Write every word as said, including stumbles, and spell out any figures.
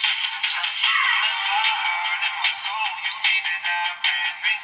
In my heart and my soul, you see that I ran rings